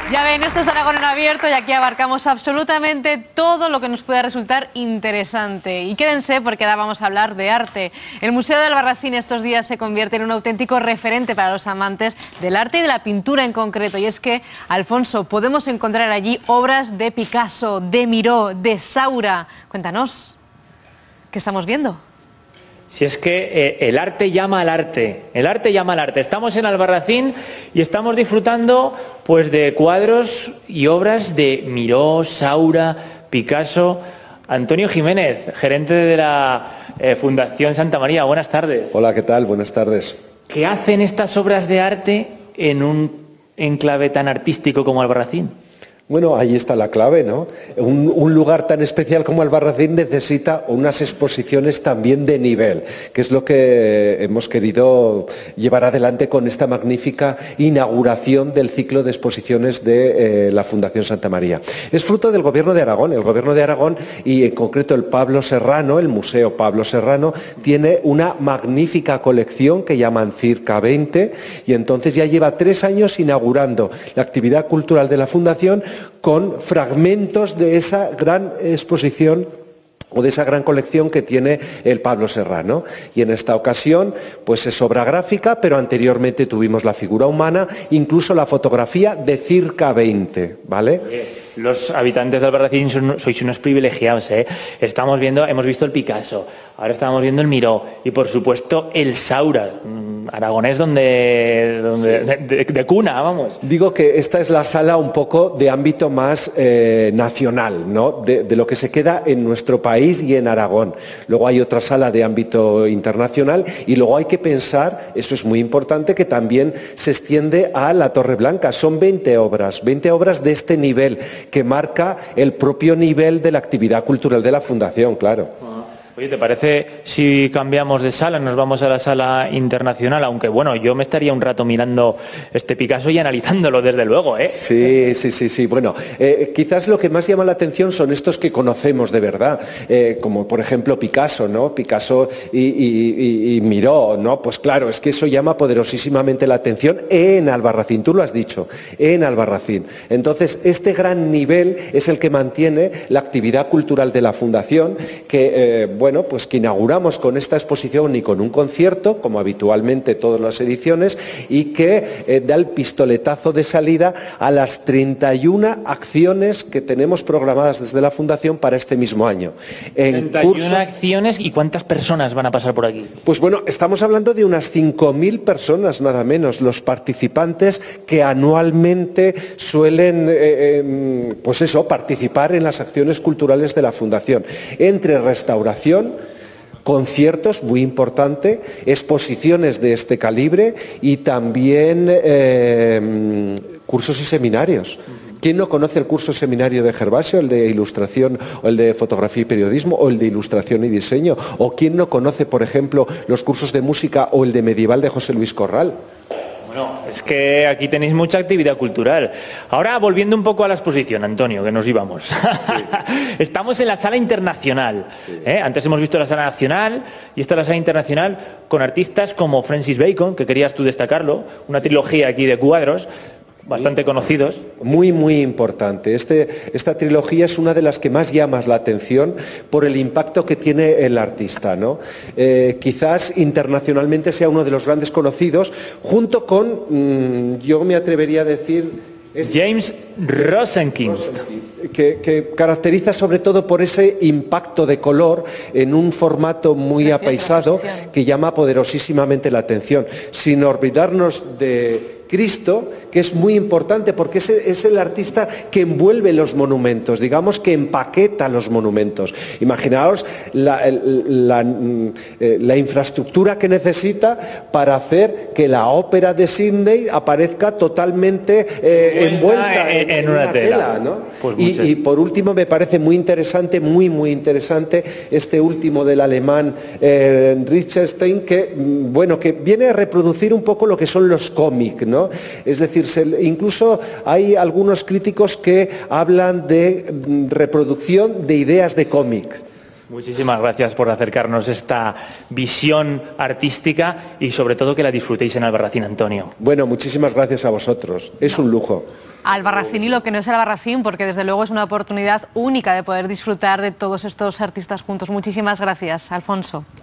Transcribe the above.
Ya ven, esto es Aragón en Abierto y aquí abarcamos absolutamente todo lo que nos pueda resultar interesante. Y quédense porque ahora vamos a hablar de arte. El Museo de Albarracín estos días se convierte en un auténtico referente para los amantes del arte y de la pintura en concreto. Y es que, Alfonso, podemos encontrar allí obras de Picasso, de Miró, de Saura. Cuéntanos, ¿qué estamos viendo? Si es que el arte llama al arte, el arte llama al arte. Estamos en Albarracín y estamos disfrutando pues de cuadros y obras de Miró, Saura, Picasso. Antonio Jiménez, gerente de la Fundación Santa María, buenas tardes. Hola, ¿qué tal? Buenas tardes. ¿Qué hacen estas obras de arte en un enclave tan artístico como Albarracín? Bueno, ahí está la clave, ¿no? Un lugar tan especial como Albarracín necesita unas exposiciones también de nivel, que es lo que hemos querido llevar adelante con esta magnífica inauguración del ciclo de exposiciones de la Fundación Santa María. Es fruto del Gobierno de Aragón. El Gobierno de Aragón y en concreto el Pablo Serrano, el Museo Pablo Serrano, tiene una magnífica colección que llaman Circa 20 y entonces ya lleva 3 años inaugurando la actividad cultural de la Fundación con fragmentos de esa gran exposición o de esa gran colección que tiene el Pablo Serrano. Y en esta ocasión, pues es obra gráfica, pero anteriormente tuvimos la figura humana, incluso la fotografía de Circa 20, ¿vale? Los habitantes de Albarracín sois unos privilegiados, ¿eh? Hemos visto el Picasso, ahora estamos viendo el Miró y por supuesto el Saura, aragonés de cuna, vamos. Digo que esta es la sala un poco de ámbito más nacional, ¿no? De lo que se queda en nuestro país y en Aragón. Luego hay otra sala de ámbito internacional y luego hay que pensar, eso es muy importante, que también se extiende a la Torre Blanca. Son 20 obras de este nivel, que marca el propio nivel de la actividad cultural de la Fundación, claro. Oye, ¿te parece si cambiamos de sala, nos vamos a la sala internacional? Aunque bueno, yo me estaría un rato mirando este Picasso y analizándolo desde luego, ¿eh? Sí. Bueno, quizás lo que más llama la atención son estos que conocemos de verdad, como por ejemplo Picasso, ¿no? Picasso y Miró, ¿no? Pues claro, es que eso llama poderosísimamente la atención en Albarracín, tú lo has dicho, en Albarracín. Entonces, este gran nivel es el que mantiene la actividad cultural de la Fundación, que bueno, pues que inauguramos con esta exposición y con un concierto, como habitualmente todas las ediciones, y que da el pistoletazo de salida a las 31 acciones que tenemos programadas desde la Fundación para este mismo año. 31 acciones, ¿y cuántas personas van a pasar por aquí? Pues bueno, estamos hablando de unas 5.000 personas, nada menos, los participantes que anualmente suelen, pues eso, participar en las acciones culturales de la Fundación, entre restauración, conciertos, muy importante, exposiciones de este calibre y también cursos y seminarios. ¿Quién no conoce el curso seminario de Gervasio, el de ilustración o el de fotografía y periodismo o el de ilustración y diseño? ¿O quién no conoce, por ejemplo, los cursos de música o el de medieval de José Luis Corral? Bueno, es que aquí tenéis mucha actividad cultural. Ahora, volviendo un poco a la exposición, Antonio, que nos íbamos. Sí. Estamos en la sala internacional. Sí. Antes hemos visto la sala nacional y esta es la sala internacional con artistas como Francis Bacon, que querías tú destacarlo, una trilogía aquí de cuadros bastante conocidos. Muy importante. Esta trilogía es una de las que más llama la atención por el impacto que tiene el artista, ¿no? Quizás internacionalmente sea uno de los grandes conocidos, junto con, yo me atrevería a decir, James Rosenkinst, que caracteriza sobre todo por ese impacto de color en un formato muy apaisado que llama poderosísimamente la atención, sin olvidarnos de Cristo, que es muy importante porque es el artista que envuelve los monumentos, digamos que empaqueta los monumentos. Imaginaos la infraestructura que necesita para hacer que la ópera de Sydney aparezca totalmente envuelta en una tela, ¿no? Pues y por último me parece muy interesante, muy interesante este último del alemán Richardstein, que bueno, que viene a reproducir un poco lo que son los cómics, ¿no? Es decir, incluso hay algunos críticos que hablan de reproducción de ideas de cómic. Muchísimas gracias por acercarnos esta visión artística y sobre todo que la disfrutéis en Albarracín, Antonio. Bueno, muchísimas gracias a vosotros. Es un lujo. Albarracín y lo que no es Albarracín, porque desde luego es una oportunidad única de poder disfrutar de todos estos artistas juntos. Muchísimas gracias, Alfonso.